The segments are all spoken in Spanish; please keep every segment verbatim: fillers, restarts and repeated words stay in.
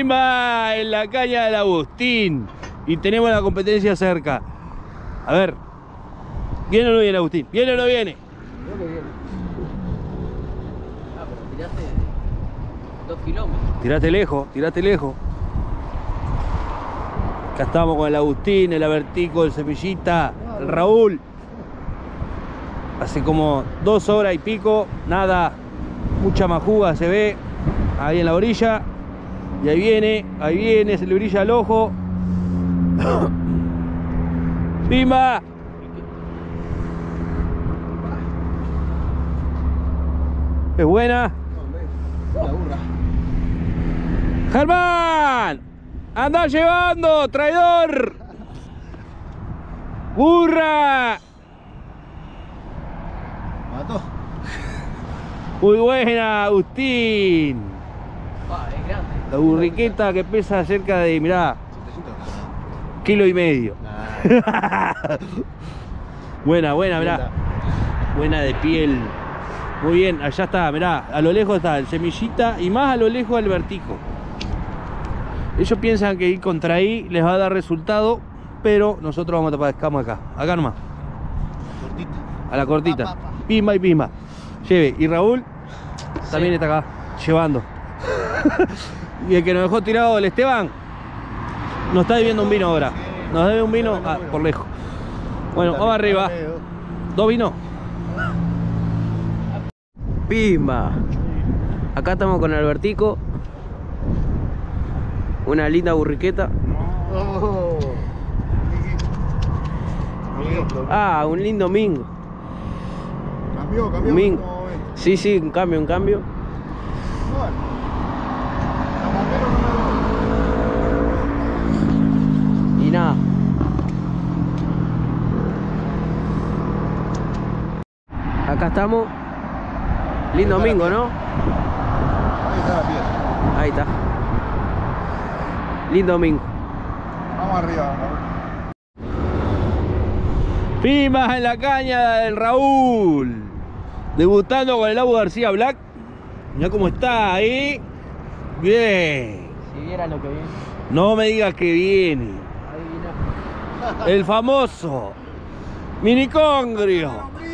Pimba en la caña del Agustín. Y tenemos la competencia cerca. A ver. ¿Viene o no viene, Agustín? ¿Viene o no viene? Creo que viene. Ah, pero tiraste dos kilómetros. Tiraste lejos, tiraste lejos. Acá estamos con el Agustín, el Avertico, el Semillita, el Raúl. Hace como dos horas y pico, nada, mucha majuga se ve ahí en la orilla. Y ahí viene, ahí viene, se le brilla el ojo. ¡Pimba! ¿Es buena? ¡Germán! ¡Anda llevando, traidor! ¡Burra! Mató. Muy buena, Agustín. Ah, es grande. La burriqueta que pesa cerca de, mirá, kilo y medio. Nah. Buena, buena, mirá. Buena de piel. Muy bien, allá está, mirá. A lo lejos está el Semillita y más a lo lejos el Vertico. Ellos piensan que ir contra ahí les va a dar resultado, pero nosotros vamos a tapar escama acá. Acá nomás. Cortita. A la cortita. Pa, pa, pa. Pimba y pimba. Lleve. Y Raúl también está acá, llevando. Y el que nos dejó tirado, el Esteban, nos está debiendo un vino ahora. Nos debe un vino ah, por lejos. Bueno, vamos arriba. ¿Dos vinos? Pimba. Acá estamos con Albertico. Una linda burriqueta. Oh. Ah, un lindo mingo. Cambió, cambió. Mingo. como ven. Sí, sí, un cambio, un cambio. Bueno. La Y nada. Acá estamos. Lindo mingo, ¿no? Ahí está la piedra. Ahí está. Lindo mingo. Vamos arriba. Pimba en la caña del Raúl. Debutando con el Abu García Black. Mirá cómo está ahí. Bien. Si vieran lo que viene. No me digas que viene. Ahí vino. El famoso Minicongrio.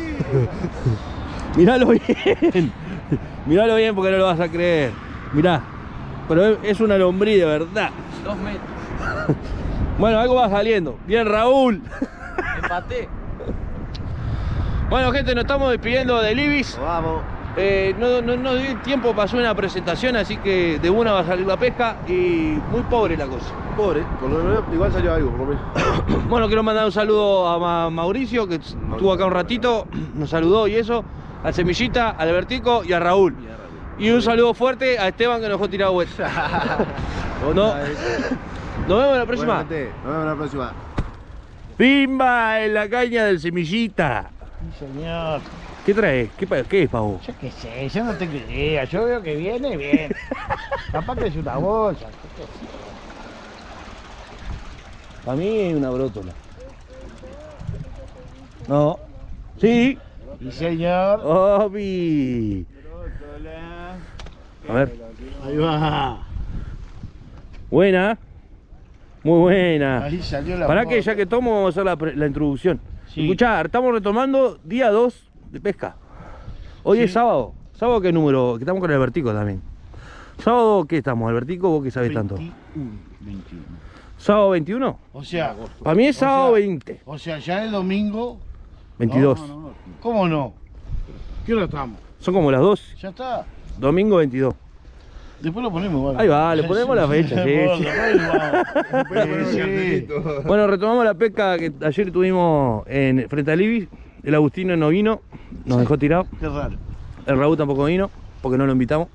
Míralo bien. Míralo bien porque no lo vas a creer. Mirá. Pero es una lombriz de verdad. Dos metros. Bueno, algo va saliendo. Bien, Raúl. Empaté. Bueno, gente, nos estamos despidiendo del Ibis. Vamos. Eh, no, no, no di tiempo para hacer una presentación, así que de una va a salir la pesca y muy pobre la cosa. Pobre, por lo menos igual salió algo, por lo menos. Bueno, quiero mandar un saludo a Ma- Mauricio, que estuvo acá un ratito, nos saludó y eso, al Semillita, al Albertico y a Raúl. Y un saludo fuerte a Esteban, que nos dejó tirado vuelta. No. Nos vemos la próxima. Bueno, gente, nos vemos la próxima. Pimba en la caña del Semillita. Sí, señor. ¿Qué traes? ¿Qué, pa- qué es, pavo? Yo qué sé, yo no tengo idea. Yo veo que viene, viene. Capaz que es una bolsa. Para mí es una brótola. No. Sí. Sí, señor. Obi. A ver. Ahí va. Buena. Muy buena. Ahí salió la Para que foto. ya que tomo vamos a hacer la, pre- la introducción. Sí. Escuchá, estamos retomando día dos de pesca. Hoy Sí. es sábado. ¿Sábado qué número? Que estamos con el Vertico también. ¿Sábado qué estamos? ¿Albertico? ¿Vos qué sabés tanto? veintiuno, veintiuno. ¿Sábado veintiuno? O sea, Para mí es O sábado sea- veinte. o sea, ya el domingo. veintidós. No, no, no. ¿Cómo no? ¿Qué hora estamos? Son como las dos. Ya está. Domingo veintidós. Después lo ponemos igual. Ahí va, le ponemos la fecha, sí, Bueno, sí. ahí va. Ponemos Sí, el sí. cartelito. Bueno, retomamos la pesca que ayer tuvimos en, frente al Ibis. El Agustino no vino, nos dejó tirado. Qué raro. El Raúl tampoco vino, porque no lo invitamos.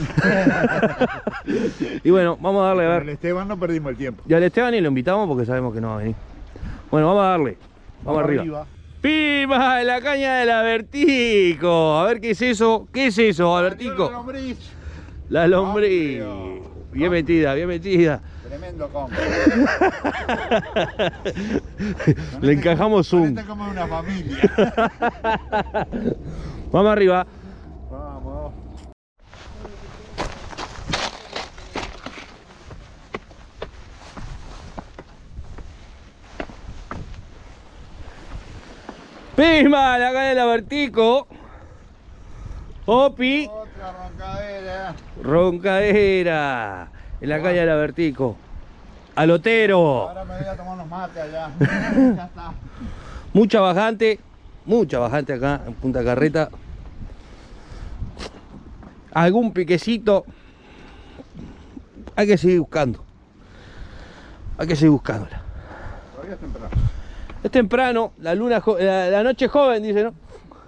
Y bueno, vamos a darle a Con el ver. Esteban no perdimos el tiempo. Y al Esteban ni lo invitamos porque sabemos que no va a venir. Bueno, vamos a darle. Vamos, arriba. ¡Pimba! En la caña del Albertico. A ver qué es eso. ¿Qué es eso, Albertico? La lombriz. Obvio. Bien metida, bien metida. Tremendo combo. Le encajamos Con un. esta como una familia. Vamos arriba. Vamos. Pima, la caña del Albertico. Opi. Otra roncadera. Roncadera. En la caña del Albertico. Alotero. Ahora me voy a tomar unos mates allá. Ya está. Mucha bajante. Mucha bajante acá en Punta Carreta. Algún piquecito. Hay que seguir buscando. Hay que seguir buscándola. Todavía es temprano. Es temprano, la luna, la, la noche joven, dice, ¿no?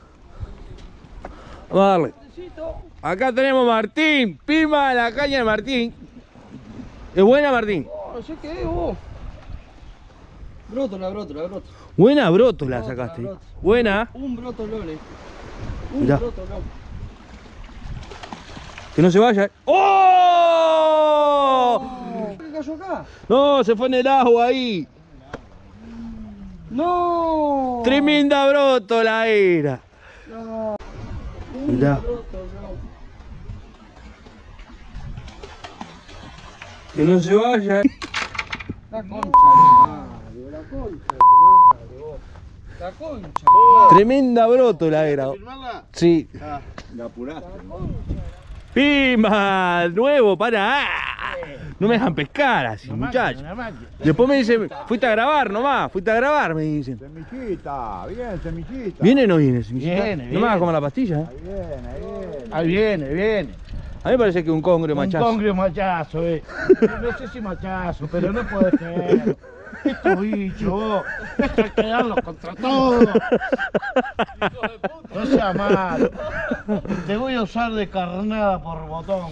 Vamos a darle. Acá tenemos Martín, Pima, la caña de Martín. ¿Es buena, Martín? No sé qué es vos. Brótola, brótola, brótola. Buena brótola Brótola, sacaste. brótola. Buena. Un brotolón, eh. Un Mirá. brotolón. Que no se vaya. ¡Oh! ¿Qué cayó acá? No, se fue en el agua ahí. ¡No! Tremenda brótola era. No. Mirá. Brotolón. Que no se vaya. La concha de madre, la concha de madre, vos. La concha de madre. Tremenda brótola era. ¿Firmarla? Sí. Ah, la apuraste. Pima, nuevo, para. ¡Ah! No me dejan pescar así, muchachos. Después me dicen, fuiste a grabar nomás, fuiste a grabar, me dicen. Semillita, bien, semillita. ¿Viene o no viene? semillita? Viene, No me viene. hagas como la pastilla, ¿eh? Ahí viene, ahí viene. Ahí viene, viene. A mí me parece que un congrio Un machazo. congrio machazo, eh. No sé si machazo, pero no puedes creerlo. Estos bichos, vos. Esto hay que darlos contra todo. No sea malo. Te voy a usar de carnada por botón.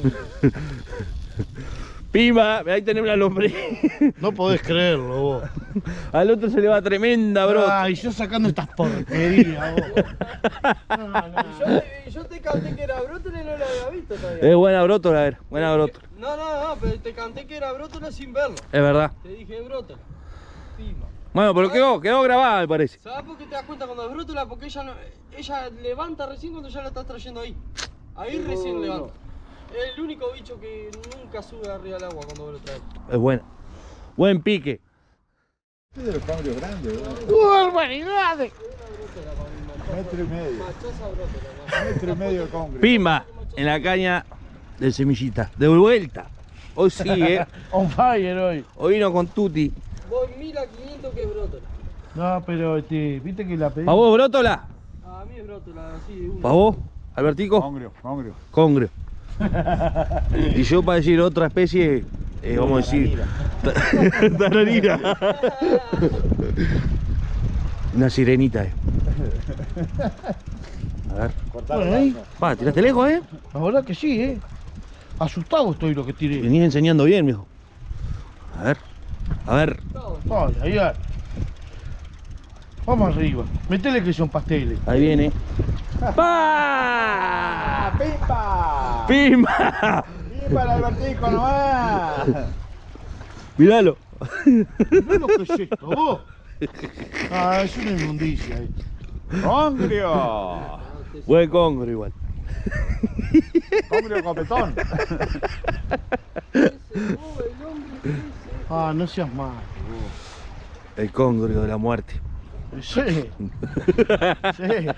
Pima, ahí tenemos la lombriz. No podés creerlo, vos. Al otro se le va tremenda, bro. Ay, yo sacando estas porquerías, vos. No, no. Yo te, yo te canté que era brótola y no la había visto todavía. Es buena brótola, a ver, buena brótola. No, no, no, pero te canté que era brótola sin verlo. Es verdad. Te dije brótola. Pima. Bueno, pero quedó, quedó grabada, me parece. ¿Sabes por qué te das cuenta cuando es brótola? Porque ella, no, ella levanta recién cuando ya la estás trayendo ahí. Ahí recién levanta. Es el único bicho que nunca sube arriba del agua cuando lo trae. Es buena. Buen pique. Este es de los congrios grandes, ¿verdad? ¡Barbaridades! Metro y medio. Machaza brótola, ¿no? Metro y medio de congrio. Pima en la caña del semillita. De vuelta. Hoy sí, eh. On fire hoy. Hoy vino con Tuti. Voy mil a quinientos que es brótola. No, pero este, viste que la pedí. ¿Pa vos, brótola? A mí es brótola, así de una. ¿Pa vos, Albertico? Congrio, congrio. Congrio. Y yo para decir otra especie, eh, vamos a decir... Tararira. Una sirenita, eh. A ver. Cortar Bueno, el ahí. brazo. Pa, tiraste lejos, eh. La verdad que sí, eh. Asustado estoy lo que tiré. Venís enseñando bien, mijo. A ver. A ver. Ay, ay, ay. Vamos arriba. Metele que son pasteles. Ahí viene. ¡Ah, ¡Pa! ¡Pimpa! ¡Pima! ¡Pimpa el Albertico nomás! Míralo. Mirá lo que es esto, vos. Ah, es una inmundicia, eh. ¡Congrio! Buen congrio igual. ¡Congrio copetón! Ah, no seas malo. El congrio de la muerte. Sí. Sí.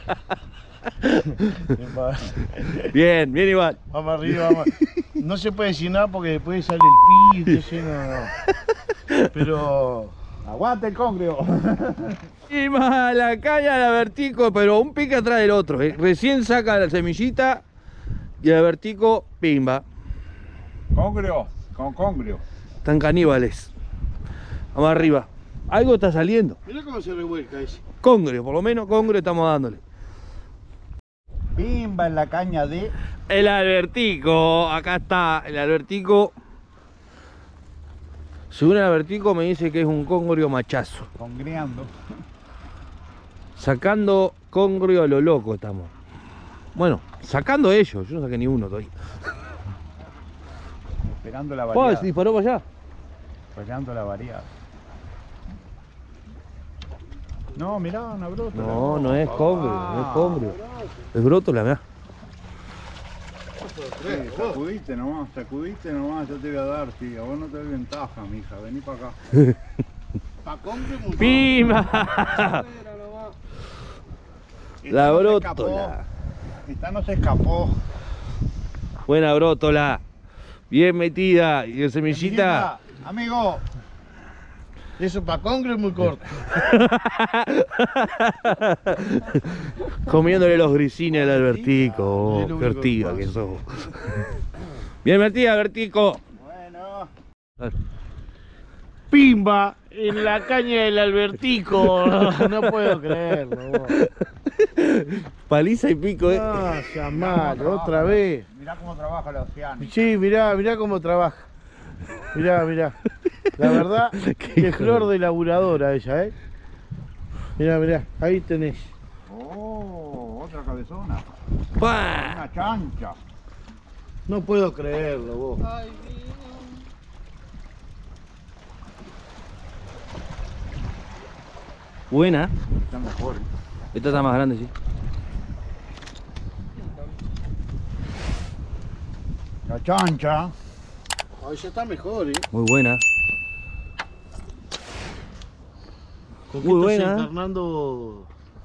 Bien, bien igual. Vamos arriba, vamos. No se puede decir nada porque después sale el pi, ese no, no. Pero ¡Aguante el congrio! Y más la caña del Albertico, pero un pique atrás del otro. eh. Recién saca la semillita y el Albertico, pimba. Congrio, con congrio. Están caníbales. Vamos arriba. Algo está saliendo. mirá cómo se revuelca ese. Congrio, por lo menos congrio estamos dándole. Pimba en la caña de... El Albertico, acá está el Albertico. Según el Albertico me dice que es un congrio machazo. Congriando. Sacando congrio a lo loco estamos. Bueno, sacando ellos, yo no saqué ni uno todavía. Esperando la Oh, variada. se disparó para allá. Esperando la variada. No, mirá, una brótola. No, no es congrio, no es congrio. Es brótola, mirá. Sí, sacudiste nomás, sacudiste nomás, yo te voy a dar, sí. A vos no te doy ventaja, mija, vení para acá. Pa' congrio, muy ¡Pima! Era nomás. La Esta no se brótola. escapó. Esta no se escapó. Buena brótola. Bien metida. Y el semillita. Amigo. Eso para congre es muy corto. Comiéndole los grisines al Albertico. Es lo Oh, qué único que ortiga que pasa. sos. Bien metida, Albertico. Bueno. Pimba en la caña del Albertico. No puedo creerlo. Vos. Paliza y pico, eh. No, sea malo, otra vez. Mirá cómo trabaja la Oceánica. Sí, mirá, mirá cómo trabaja. Mirá, mirá. La verdad, que flor de laburadora ella, ¿eh? Mirá, mirá, ahí tenés. Oh, otra cabezona. ¡Pah! Una chancha. No puedo creerlo, vos. Ay, Dios. Buena. Está mejor. ¿eh? Esta está más grande, sí. La chancha. Ahí ya está mejor, ¿eh? Muy buena. ¿Con qué Muy estás buena. encarnando?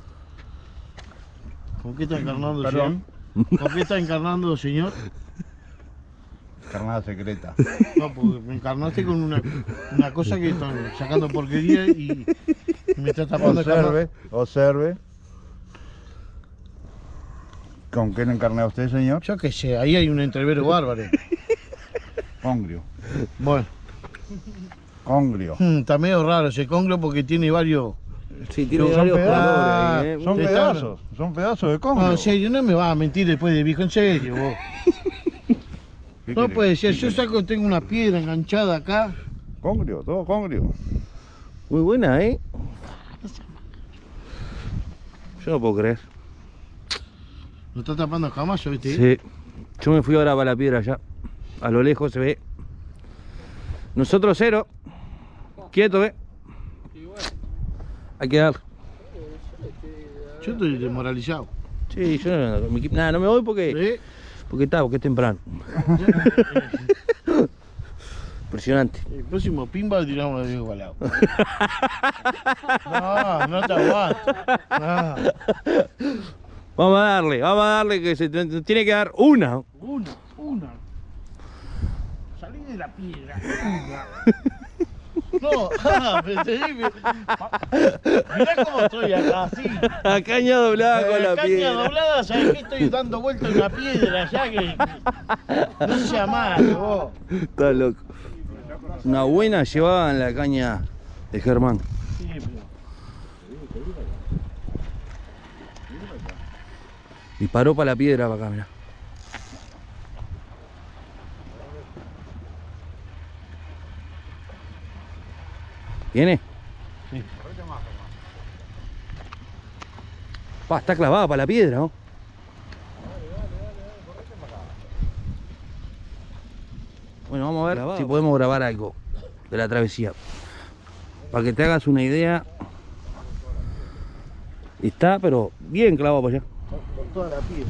¿Con qué está encarnando, Perdón. señor? ¿Con qué está encarnando, señor? Carnada secreta. No, porque me encarnaste con una, una cosa que están sacando porquería y me está tapando el Observe, observe. ¿Con qué le encarné a usted, señor? Yo qué sé, ahí hay un entrevero bárbaro. Congrio. Bueno, Congrio. mm, está medio raro ese congrio porque tiene varios... Sí, tiene Son varios pedazos. colores ahí, eh. Son Está- pedazos, son pedazos de congrio. No, en serio, no me vas a mentir después de viejo, en serio, vos. ¿Qué No quiere? puede ser, ¿Qué yo quiere? saco, tengo una piedra enganchada acá. Congrio, todo congrio. Muy buena, eh. Yo no puedo creer. Lo está tapando el camallo, ¿viste? Sí. Yo me fui ahora para la piedra allá. A lo lejos se ve. Nosotros cero. Quieto, eh. Y bueno, Hay que dar. Yo estoy desmoralizado. Sí, yo no, mi equi- nada, no me voy porque, ¿Eh? porque está, porque es temprano. Impresionante. El próximo pimba lo tiramos de Diego Balao. No, no te aguanto. No. Vamos a darle, vamos a darle que se te- te tiene que dar una. Una, una. Salí de la piedra. Una. No, ah, pero te digo, mirá cómo estoy acá, así. A caña doblada con la caña piedra. doblada, ¿sabes qué? Estoy dando vuelta en una piedra allá que... No sea malo, vos. Está loco. Una buena llevada en la caña de Germán. Sí, pero... Disparó para la piedra para acá, mirá. ¿Viene? Sí. Pa, está clavada para la piedra, ¿no? Bueno, vamos a ver si podemos grabar algo de la travesía. Para que te hagas una idea. Está, pero bien clavado para allá. Con toda la piedra.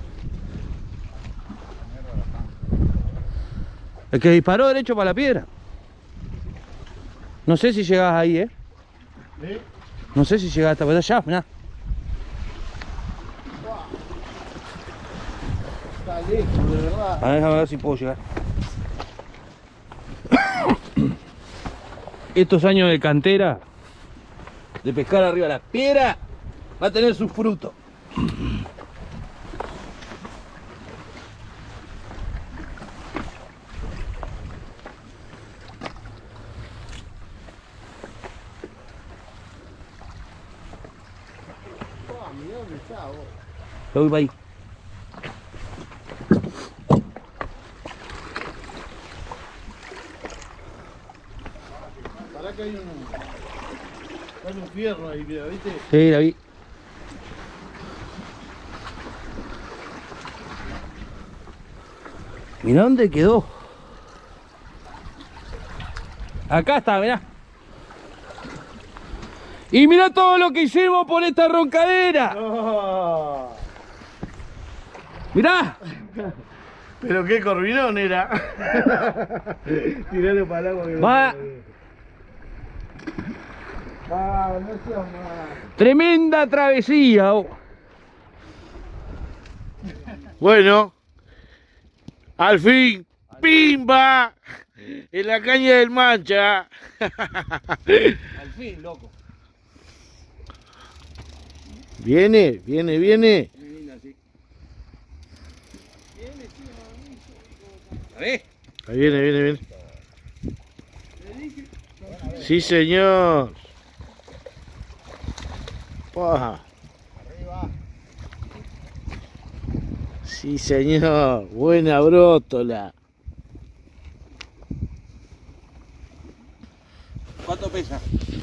El que disparó derecho para la piedra. No sé si llegás ahí, ¿eh? ¿Eh? No sé si llegás hasta allá, mirá. Está lejos, de verdad. A ver, déjame ver si puedo llegar. Estos años de cantera, de pescar arriba de la piedra, va a tener su fruto. Mirá dónde está, vos. Yo voy para ahí. Pará que hay un... Hay un fierro ahí, mira, ¿viste? Sí, la vi. Mirá dónde quedó. Acá está, mirá. Y mirá todo lo que hicimos por esta roncadera. Oh, Mirá. pero qué corvinón era. Tiralo para el agua que no Va. se ve. Ah, no seas mal. Tremenda travesía. Oh. Bueno, al fin, ¡pimba! En la caña del Mancha. Al fin, loco. Viene, viene, viene. A ver. Ahí viene, viene, viene. Sí, señor. Paja. Sí, señor. Buena brótola. ¿Cuánto pesa?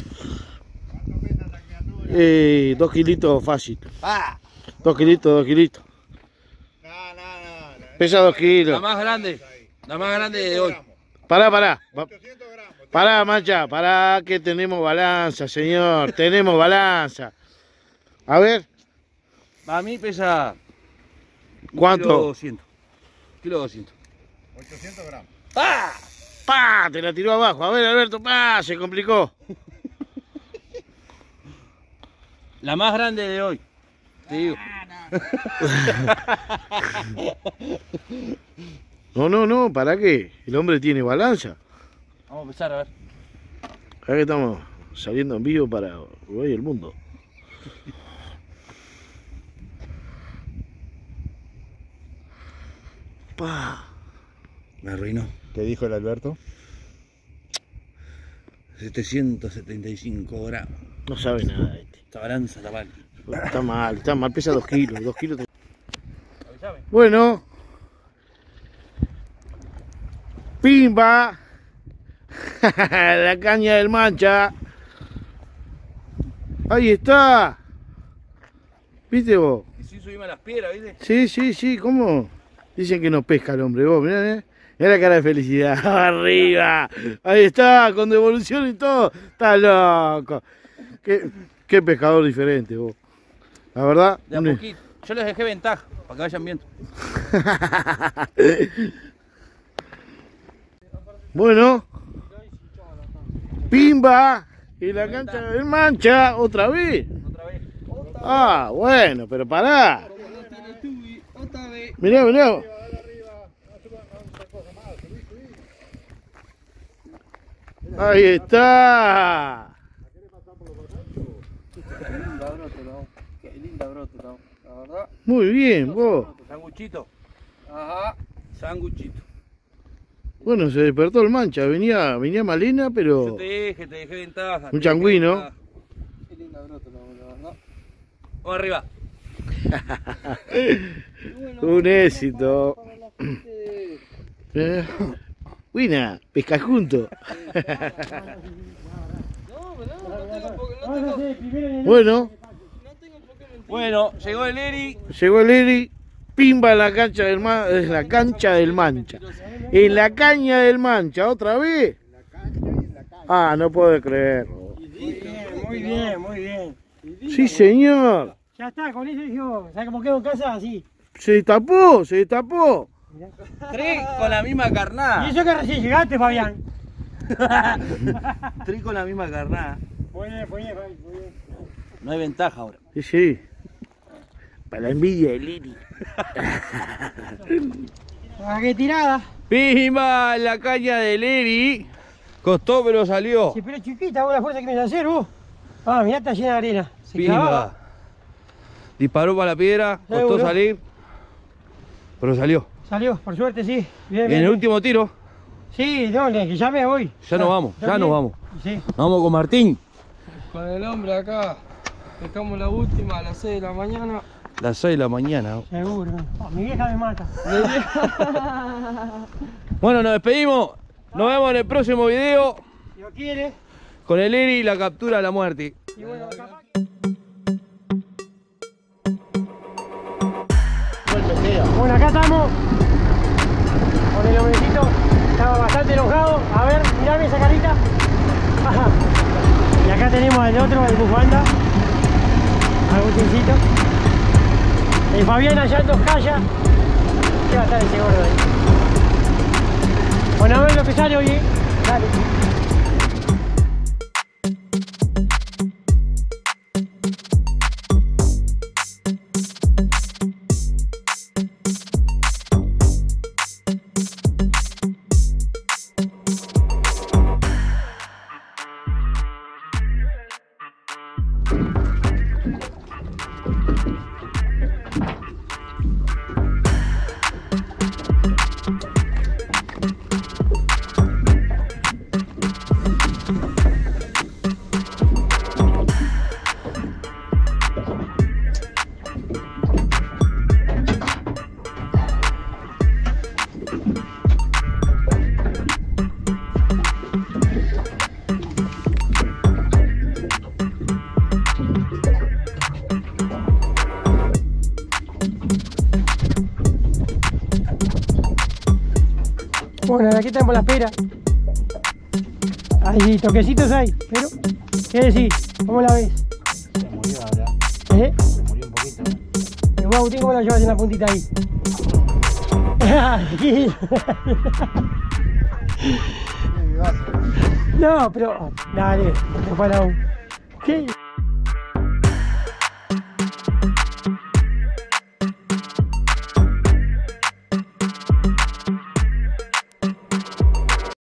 Eh, dos kilitos fácil. ¡Ah! Dos kilitos, dos kilitos. No, no, no. no. Pesa dos La kilos. más grande. La más grande de hoy. Pará, pará. Va- ochocientos gramos. Pará, Mancha. Pará, que tenemos balanza, señor. Tenemos balanza. A ver, Para mí pesa. un ¿cuánto? Kilo doscientos. Kilo doscientos. ochocientos gramos. ¡Ah! ¡Pa! Te la tiró abajo. A ver, Alberto, ¡pa! Se complicó. La más grande de hoy. Te digo. No, no, no, ¿para qué? El hombre tiene balanza. Vamos a empezar a ver. Acá que estamos saliendo en vivo para Uruguay y el mundo. Pa. Me arruinó. ¿Qué dijo el Alberto? setecientos setenta y cinco gramos. No sabe nada este. Esta balanza está mal. Está mal, está mal, pesa dos kilos, dos kilos. Avísame. Bueno. Pimba. La caña del Mancha. Ahí está. ¿Viste vos? Y si subimos a las piedras, ¿viste? Sí, sí, sí, ¿cómo? Dicen que no pesca el hombre, vos, mirá, ¿eh? Mirá la cara de felicidad, arriba. Ahí está, con devolución y todo. Está loco. Qué, qué pescador diferente, vos. La verdad. De a un- poquito. Yo les dejé ventaja, para que vayan viendo. Bueno. Pimba. Y la cancha del Mancha, otra vez. Otra vez. Ah, bueno, pero pará. Otra vez. Mirá, mirá. Ahí está. Qué linda brótola, qué linda brótola, la verdad. Muy bien, vos. Sanguchito. Ajá. Sanguchito. Bueno, se despertó el Mancha. Venía, venía malena, Yo pero te dije, te dejé ventaja. Un te dejé changüino. ventaja. Qué linda brótola, la verdad. Vamos arriba. un éxito. Para la gente de- Eh, Buena, pesca junto. No, ¿verdad? No tengo por qué- no tengo- Bueno, no tengo por qué mentir. Bueno, llegó el Eri. llegó el Eri. Pimba en la cancha del Ma- en la cancha del Mancha. En la caña del Mancha, otra vez. Ah, no puedo creerlo. Muy bien, muy bien. Sí, señor. Ya está, con eso dijimos, ¿sabes cómo quedo en casa? Así. Se destapó, se destapó. Tres con la misma Y carnada. eso que recién llegaste, Fabián. Tres con la misma carnada. Muy bien, muy bien, Fabi, muy bien. No hay ventaja ahora. Sí, sí. Para la envidia del Eri. ¿A qué tirada? Pimba en la caña del Eri. Costó, pero salió. Si pero es chiquita, vos la fuerza que me hacer, vos. Ah, mirá, está llena de arena. Se Pimba. clavaba. Disparó para la piedra, costó Seguro. salir. Pero salió. Salió, por suerte, sí. Bien, En bien. el último tiro, Sí, no, que ya me voy. ya nos vamos, ya nos vamos. Sí. Vamos con Martín. Con el hombre acá. Dejamos la última a las seis de la mañana. Las seis de la mañana. Seguro. Ah, mi vieja me mata. Bueno, nos despedimos. Nos vemos en el próximo video Si lo quiere. con el Eri y la captura de la muerte. Y bueno, capaz que... Bueno, acá estamos con el hombrecito, estaba bastante enojado. A ver, mirame esa carita. Y acá tenemos al otro, el bufanda, Agustíncito. El Fabián allá en Toscaya. ¿Qué va a estar ese gordo ahí? Bueno, a ver lo que sale, oye. Dale. Bueno, aquí tenemos la pera. Ahí, toquecitos hay, pero... ¿Qué decís? ¿Cómo la ves? Se murió ahora. ¿Eh? Se murió un poquito. El vos, Agustín, ¿cómo la llevas en la puntita ahí? No, pero... Dale, te para un... ¿Qué?